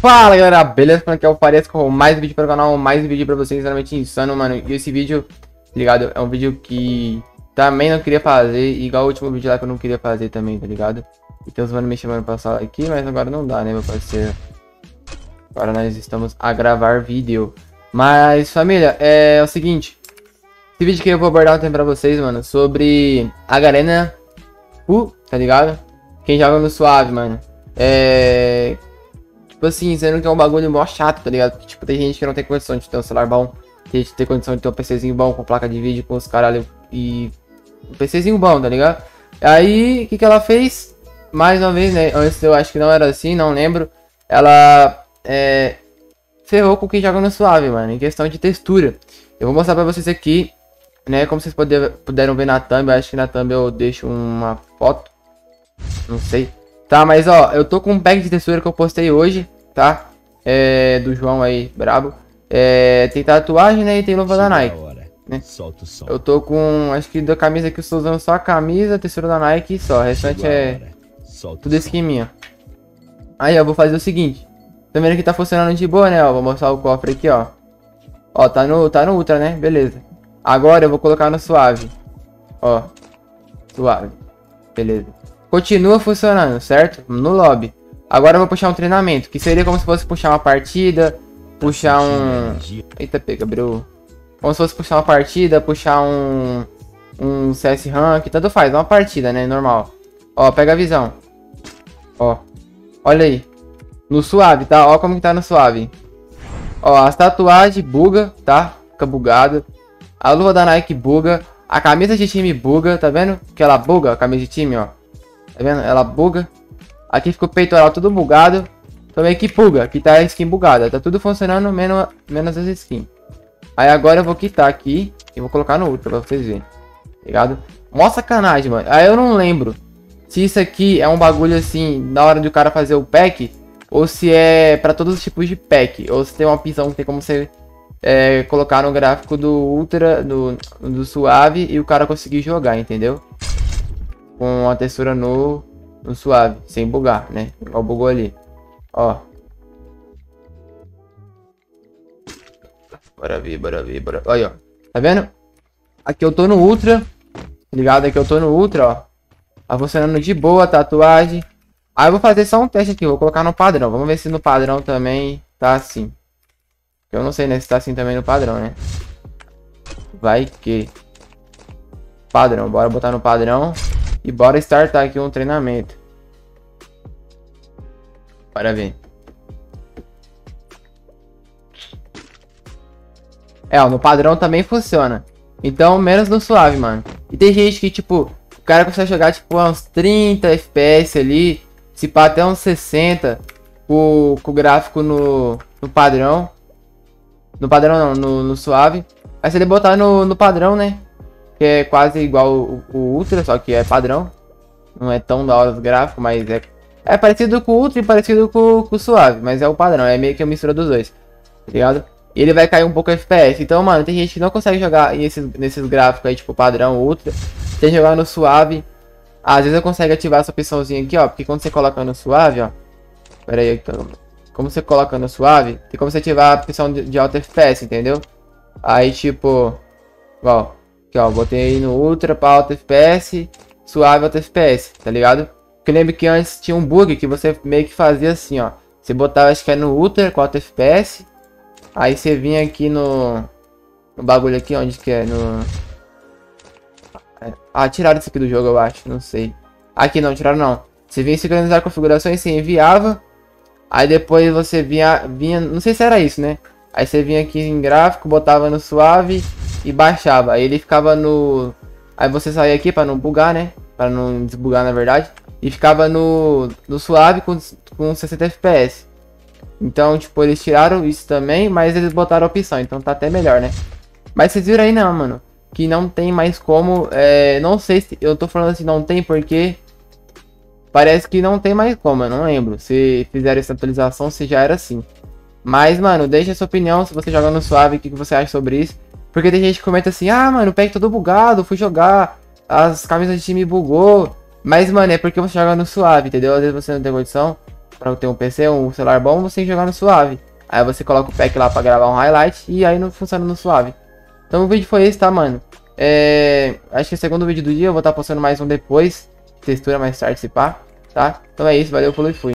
Fala galera, beleza? Como é que eu pareço com mais vídeo para o canal, mais vídeo pra vocês, realmente insano, mano. E esse vídeo, tá ligado? É um vídeo que também não queria fazer, igual o último vídeo lá que eu não queria fazer também, tá ligado? Então os mano me chamando pra sala aqui, mas agora não dá, né, meu parceiro? Agora nós estamos a gravar vídeo. Mas família, é o seguinte, esse vídeo que eu vou abordar também pra vocês, mano, sobre a Garena, tá ligado? Quem joga no suave, mano. Tipo assim, sendo que é um bagulho mó chato, tá ligado? Porque, tipo, tem gente que não tem condição de ter um celular bom, tem gente que tem condição de ter um PCzinho bom, com placa de vídeo, com os caralho e um PCzinho bom, tá ligado? Aí, o que ela fez? Mais uma vez, né? Antes eu acho que não era assim, não lembro. Ela, ferrou com quem joga no suave, mano, em questão de textura. Eu vou mostrar pra vocês aqui, né? Como vocês puderam ver na thumb, eu acho que na thumb eu deixo uma foto. Não sei. Tá, mas ó, eu tô com um pack de textura que eu postei hoje, tá? Do João aí, brabo. Tem tatuagem, né? E tem luva da Nike, né? Solta o som. Eu tô com, acho que da camisa aqui eu estou usando só a camisa, textura da Nike e só. O restante tudo esqueminha. Aí, ó, eu vou fazer o seguinte. Tá vendo que tá funcionando de boa, né? Ó, vou mostrar o cofre aqui, ó. Ó, tá no ultra, né? Beleza. Agora eu vou colocar no suave. Ó, suave. Beleza. Continua funcionando, certo? No lobby. Agora eu vou puxar um treinamento, que seria como se fosse puxar uma partida, puxar um... Eita, pega, bro. Como se fosse puxar uma partida, puxar um CS rank, tanto faz, uma partida, né, normal. Ó, pega a visão. Ó, olha aí. No suave, tá? Ó como que tá no suave. Ó, as tatuagens buga, tá? Fica bugado. A luva da Nike buga. A camisa de time buga, tá vendo? Que ela buga, a camisa de time, ó. Tá vendo? Ela buga. Aqui fica o peitoral tudo bugado. Também aqui buga. Aqui tá a skin bugada. Tá tudo funcionando, menos as skins. Aí agora eu vou quitar aqui e vou colocar no ultra pra vocês verem. Ligado? Mó sacanagem, mano. Aí eu não lembro se isso aqui é um bagulho assim, na hora de o cara fazer o pack, ou se é pra todos os tipos de pack. Ou se tem uma opção que tem como você colocar no gráfico do ultra, do suave, e o cara conseguir jogar, entendeu? Com a textura no suave, sem bugar, né? Igual bugou ali. Ó. Bora ver. Olha, ó. Tá vendo? Aqui eu tô no ultra. Ligado? Aqui eu tô no ultra, ó. Tá funcionando de boa a tatuagem. Aí eu vou fazer só um teste aqui. Vou colocar no padrão. Vamos ver se no padrão também tá assim. Eu não sei, né? Se tá assim também no padrão, né? Vai que... Padrão. Bora botar no padrão. E bora startar aqui um treinamento. Bora ver. Ó, no padrão também funciona. Então, menos no suave, mano. E tem gente que, tipo, o cara consegue jogar, tipo, uns 30 FPS ali. Se pá até uns 60. Com o gráfico no padrão. No padrão não, no suave. Aí se ele botar no padrão, né? Que é quase igual o ultra, só que é padrão. Não é tão da hora os gráficos, mas é parecido com o ultra e parecido com o suave. Mas é o padrão, é meio que a mistura dos dois, tá ligado? E ele vai cair um pouco FPS. Então, mano, tem gente que não consegue jogar nesses gráficos aí, tipo padrão, ultra. Tem que jogar no suave. Às vezes eu consigo ativar essa opçãozinha aqui, ó. Porque quando você coloca no suave, ó. Pera aí, então. Como você coloca no suave, tem como você ativar a opção de alto FPS, entendeu? Aí, tipo, ó. Aqui, ó, botei no ultra pra alto FPS, suave alto FPS, tá ligado? Porque eu lembro que antes tinha um bug que você meio que fazia assim, ó. Você botava, acho que é no ultra com alto FPS. Aí você vinha aqui no bagulho aqui, onde que é? Tiraram isso aqui do jogo, eu acho, não sei. Aqui não, tiraram não. Você vinha sincronizar configurações, você enviava. Aí depois você vinha, não sei se era isso, né? Aí você vinha aqui em gráfico, botava no suave e baixava. Aí ele ficava no... Aí você saía aqui pra não bugar, né? Pra não desbugar, na verdade. E ficava no suave com 60 FPS. Então, tipo, eles tiraram isso também, mas eles botaram a opção. Então tá até melhor, né? Mas vocês viram aí não, mano. Que não tem mais como... não sei se... Eu tô falando assim, não tem porque... Parece que não tem mais como, eu não lembro. Se fizeram essa atualização, se já era assim. Mas, mano, deixa a sua opinião se você joga no suave, o que você acha sobre isso. Porque tem gente que comenta assim, ah, mano, o pack todo bugado, fui jogar, as camisas de time bugou. Mas, mano, é porque você joga no suave, entendeu? Às vezes você não tem condição. pra ter um PC, um celular bom, você tem que jogar no Suave. Aí você coloca o pack lá pra gravar um highlight e aí não funciona no Suave. Então o vídeo foi esse, tá, mano? Acho que é o segundo vídeo do dia, eu vou estar postando mais um depois. Textura mais tarde, se pá, tá? Então é isso, valeu, falou e fui.